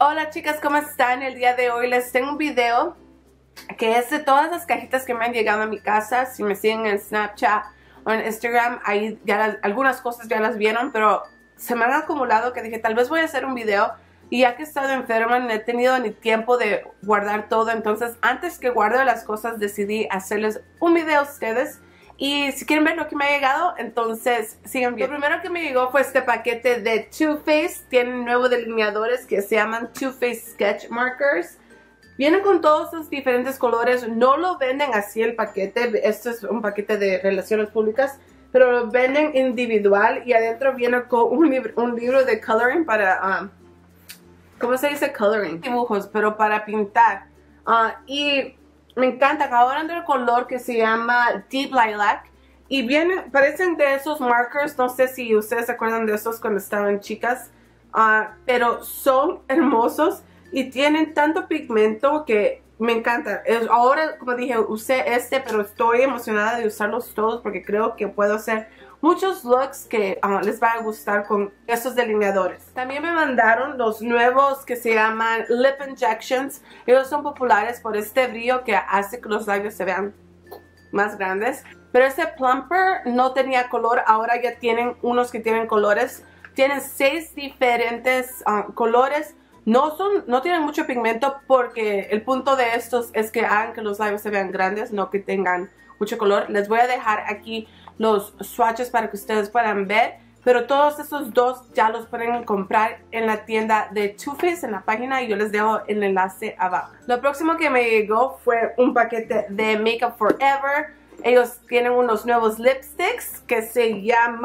Hola chicas, ¿cómo están? El día de hoy les tengo un video que es de todas las cajitas que me han llegado a mi casa. Si me siguen en Snapchat o en Instagram, ahí ya algunas cosas ya las vieron, pero se me han acumulado que dije tal vez voy a hacer un video. Y ya que he estado enferma no he tenido ni tiempo de guardar todo, entonces antes que guarde las cosas decidí hacerles un video a ustedes. Y si quieren ver lo que me ha llegado, entonces sigan viendo. Lo primero que me llegó fue este paquete de Too Faced. Tienen nuevos delineadores que se llaman Too Faced Sketch Markers. Vienen con todos los diferentes colores. No lo venden así el paquete. Esto es un paquete de relaciones públicas. Pero lo venden individual. Y adentro viene con un libro de coloring para... ¿cómo se dice coloring? Dibujos, pero para pintar. Y... me encanta, ahora ando el color que se llama Deep Lilac. Y parecen de esos markers, no sé si ustedes se acuerdan de esos cuando estaban chicas. Pero son hermosos y tienen tanto pigmento que me encanta. Ahora, como dije, usé pero estoy emocionada de usarlos todos porque creo que puedo hacer muchos looks que les va a gustar con estos delineadores. También me mandaron los nuevos que se llaman Lip Injections. Ellos son populares por este brillo que hace que los labios se vean más grandes. Pero este plumper no tenía color, ahora ya tienen unos que tienen colores. Tienen 6 diferentes colores. No tienen mucho pigmento porque el punto de estos es que hagan que los labios se vean grandes, no que tengan mucho color. Les voy a dejar aquí los swatches para que ustedes puedan ver, pero todos esos dos ya los pueden comprar en la tienda de Too Faced en la página y yo les dejo el enlace abajo. Lo próximo que me llegó fue un paquete de Makeup Forever. Ellos tienen unos nuevos lipsticks que se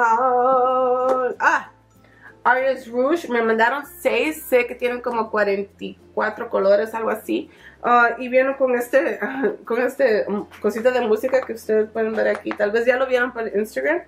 llaman Artist Rouge. Me mandaron 6, sé que tienen como 44 colores, algo así. Y vienen con este cosita de música que ustedes pueden ver aquí. Tal vez ya lo vieron por Instagram.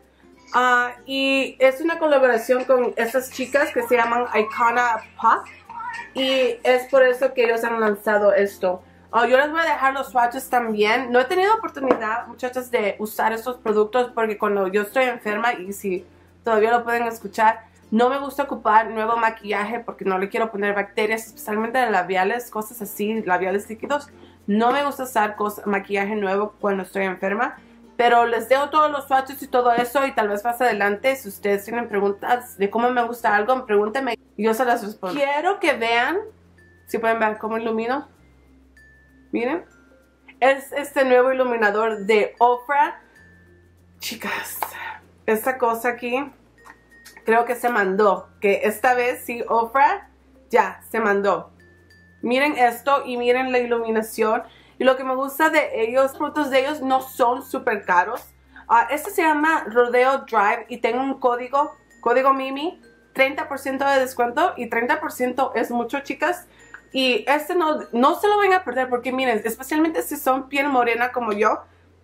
Y es una colaboración con estas chicas que se llaman Icona Pop. Y es por eso que ellos han lanzado esto. Yo les voy a dejar los swatches también. No he tenido oportunidad, muchachas, de usar estos productos porque cuando yo estoy enferma, y si todavía lo pueden escuchar, no me gusta ocupar nuevo maquillaje porque no le quiero poner bacterias, especialmente en labiales, cosas así, labiales líquidos. No me gusta usar maquillaje nuevo cuando estoy enferma. Pero les dejo todos los swatches y todo eso y tal vez más adelante, si ustedes tienen preguntas de cómo me gusta algo, pregúntenme y yo se las respondo. Quiero que vean, si pueden ver cómo ilumino. Miren, es este nuevo iluminador de Ofra. Chicas, esta cosa aquí creo que se mandó, que esta vez sí, Ofra ya se mandó. Miren esto y miren la iluminación. Y lo que me gusta de ellos, los productos de ellos no son súper caros. Este se llama Rodeo Drive y tengo un código Mimi, 30% de descuento y 30% es mucho, chicas. Y este no se lo van a perder porque miren, especialmente si son piel morena como yo.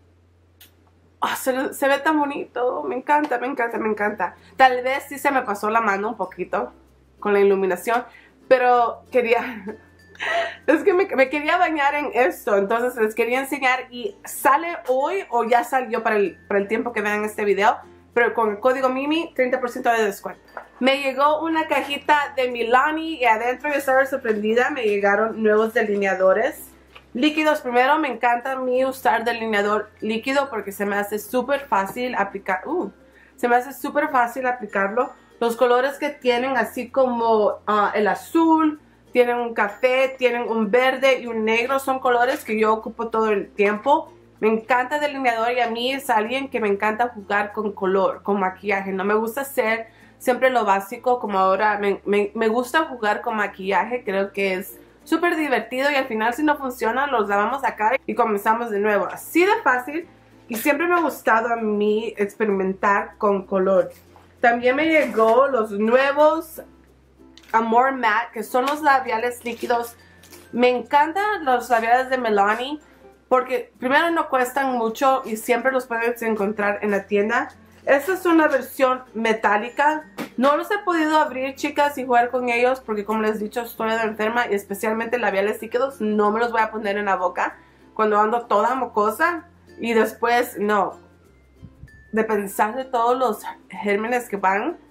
Se ve tan bonito, me encanta, me encanta, me encanta. Tal vez sí se me pasó la mano un poquito con la iluminación, pero es que me quería bañar en esto, entonces les quería enseñar y sale hoy o ya salió para el tiempo que vean este video, pero con el código Mimi, 30% de descuento. Me llegó una cajita de Milani y adentro yo estaba sorprendida, me llegaron nuevos delineadores. Líquidos, primero me encanta a mí usar delineador líquido porque se me hace súper fácil aplicar. Se me hace súper fácil aplicarlo. Los colores que tienen, así como el azul, tienen un café, tienen un verde y un negro, son colores que yo ocupo todo el tiempo. Me encanta el delineador y a mí es alguien que me encanta jugar con color, con maquillaje. No me gusta hacer siempre lo básico como ahora. Me gusta jugar con maquillaje, creo que es súper divertido y al final si no funciona los lavamos a cara y comenzamos de nuevo. Así de fácil y siempre me ha gustado a mí experimentar con color. También me llegó los nuevos Amor Matte, que son los labiales líquidos. Me encantan los labiales de Milani porque primero no cuestan mucho y siempre los puedes encontrar en la tienda. Esta es una versión metálica. No los he podido abrir, chicas, y jugar con ellos porque, como les he dicho, estoy enferma y especialmente labiales líquidos no me los voy a poner en la boca cuando ando toda mocosa y después, no, de pensar de todos los gérmenes que van,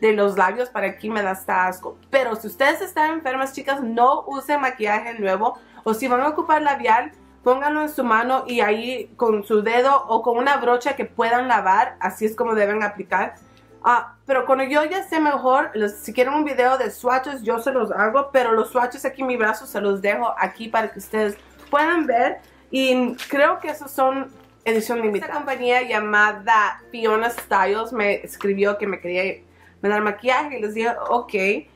de los labios para aquí me da hasta asco. Pero si ustedes están enfermas, chicas, no usen maquillaje nuevo. O si van a ocupar labial, pónganlo en su mano y ahí con su dedo o con una brocha que puedan lavar. Así es como deben aplicar. Pero cuando yo ya sé mejor, si quieren un video de swatches, yo se los hago. Pero los swatches aquí en mi brazo se los dejo aquí para que ustedes puedan ver. Y creo que esos son edición limitada. Esta compañía llamada Fiona Styles me escribió que me quería mandar maquillaje y les dije, ok.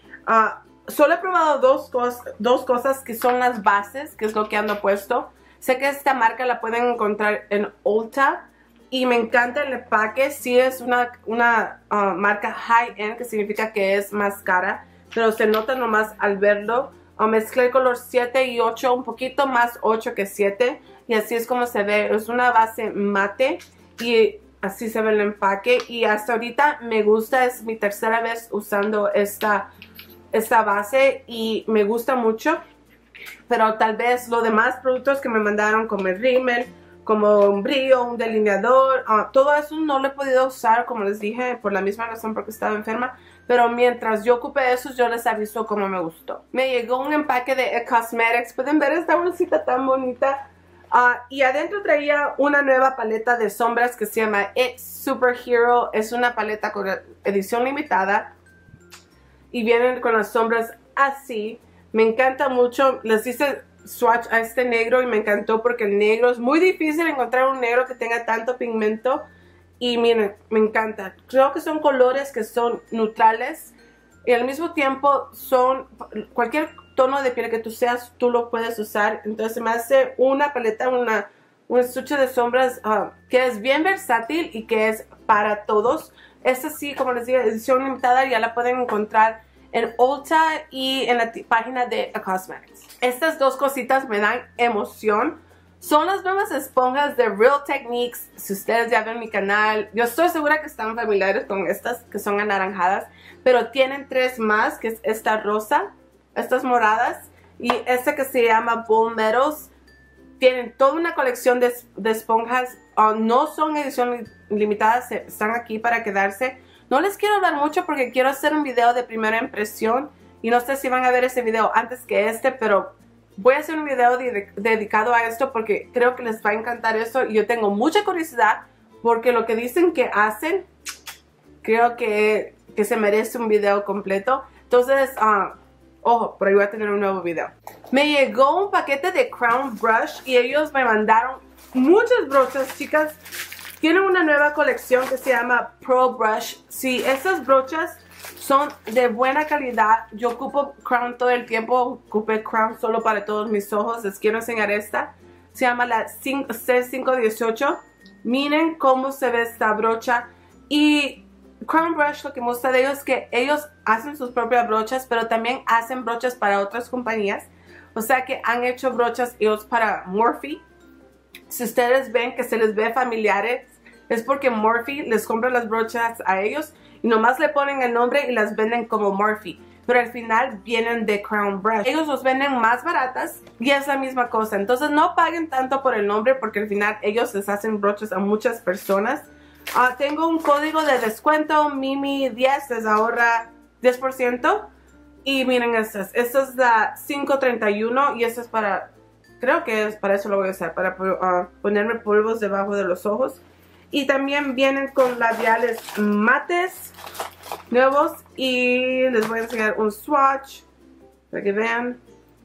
Solo he probado dos cosas que son las bases, que es lo que ando puesto. Sé que esta marca la pueden encontrar en Ulta y me encanta el empaque. Sí es una marca high-end, que significa que es más cara, pero se nota nomás al verlo. Mezclé el color 7 y 8, un poquito más 8 que 7. Y así es como se ve. Es una base mate y así se ve el empaque. Y hasta ahorita me gusta. Es mi tercera vez usando esta base y me gusta mucho. Pero tal vez los demás productos que me mandaron, como el rímel, como un brillo, un delineador, todo eso no lo he podido usar, como les dije, por la misma razón porque estaba enferma. Pero mientras yo ocupe esos, yo les aviso cómo me gustó. Me llegó un empaque de Cosmetics. Pueden ver esta bolsita tan bonita. Y adentro traía una nueva paleta de sombras que se llama It Superhero. Es una paleta con edición limitada. Y vienen con las sombras así. Me encanta mucho. Les hice swatch a este negro y me encantó porque el negro es muy difícil encontrar un negro que tenga tanto pigmento. Y miren, me encanta. Creo que son colores que son neutrales y al mismo tiempo son cualquier tono de piel que tú seas, tú lo puedes usar. Entonces me hace una paleta, un estuche de sombras que es bien versátil y que es para todos. Esta sí, como les digo, edición limitada, ya la pueden encontrar en Ulta y en la página de Cosmetics. Estas dos cositas me dan emoción. Son las nuevas esponjas de Real Techniques. Si ustedes ya ven mi canal, yo estoy segura que están familiares con estas que son anaranjadas, pero tienen tres más, que es esta rosa, estas moradas y esta que se llama Bull Metals. Tienen toda una colección de esponjas. No son edición limitada, están aquí para quedarse. No les quiero hablar mucho porque quiero hacer un video de primera impresión y no sé si van a ver ese video antes que este, pero voy a hacer un video dedicado a esto porque creo que les va a encantar esto y yo tengo mucha curiosidad porque lo que dicen que hacen, creo que se merece un video completo. Entonces, ojo, por ahí voy a tener un nuevo video. Me llegó un paquete de Crown Brush y ellos me mandaron muchas brochas, chicas. Tienen una nueva colección que se llama Pro Brush. Sí, estas brochas son de buena calidad. Yo ocupo Crown todo el tiempo. Ocupé Crown solo para todos mis ojos. Les quiero enseñar esta. Se llama la C518. Miren cómo se ve esta brocha. Y Crown Brush, lo que me gusta de ellos es que ellos hacen sus propias brochas, pero también hacen brochas para otras compañías. O sea que han hecho brochas ellos para Morphe. Si ustedes ven que se les ve familiares, es porque Morphe les compra las brochas a ellos y nomás le ponen el nombre y las venden como Morphe. Pero al final vienen de Crown Brush. Ellos los venden más baratas y es la misma cosa. Entonces no paguen tanto por el nombre porque al final ellos les hacen brochas a muchas personas. Tengo un código de descuento, Mimi10, les ahorra 10%. Y miren estas. Esta es la 531 y esta es para... Creo que es para eso lo voy a usar, para ponerme polvos debajo de los ojos. Y también vienen con labiales mates nuevos. Y les voy a enseñar un swatch para que vean.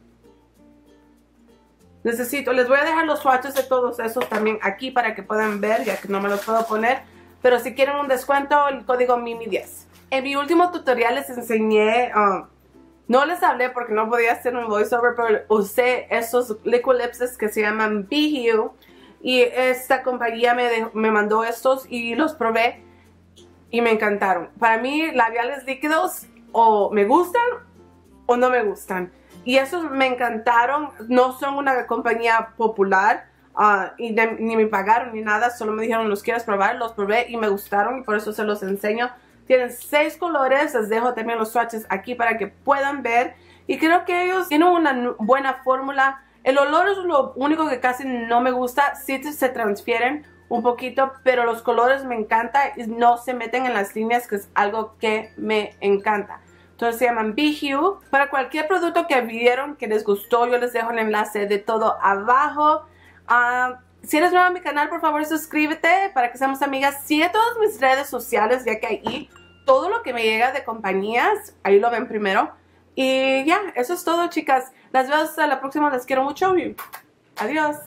Les voy a dejar los swatches de todos esos también aquí para que puedan ver, ya que no me los puedo poner. Pero si quieren un descuento, el código Mimi10. En mi último tutorial les enseñé... no les hablé porque no podía hacer un voiceover, pero usé esos liquid lipsticks que se llaman Be You. Y esta compañía me mandó estos y los probé y me encantaron. Para mí, labiales líquidos o me gustan o no me gustan. Y esos me encantaron. No son una compañía popular y ni me pagaron ni nada. Solo me dijeron, ¿los quieres probar? Los probé y me gustaron y por eso se los enseño. Tienen 6 colores, les dejo también los swatches aquí para que puedan ver. Y creo que ellos tienen una buena fórmula. El olor es lo único que casi no me gusta. Sí se transfieren un poquito, pero los colores me encantan y no se meten en las líneas, que es algo que me encanta. Entonces se llaman Be Hue. Para cualquier producto que vieron que les gustó, yo les dejo el enlace de todo abajo. Si eres nuevo a mi canal, por favor suscríbete para que seamos amigas. Sigue todas mis redes sociales, ya que ahí todo lo que me llega de compañías, ahí lo ven primero. Y ya, eso es todo, chicas. Las veo hasta la próxima. Les quiero mucho y adiós.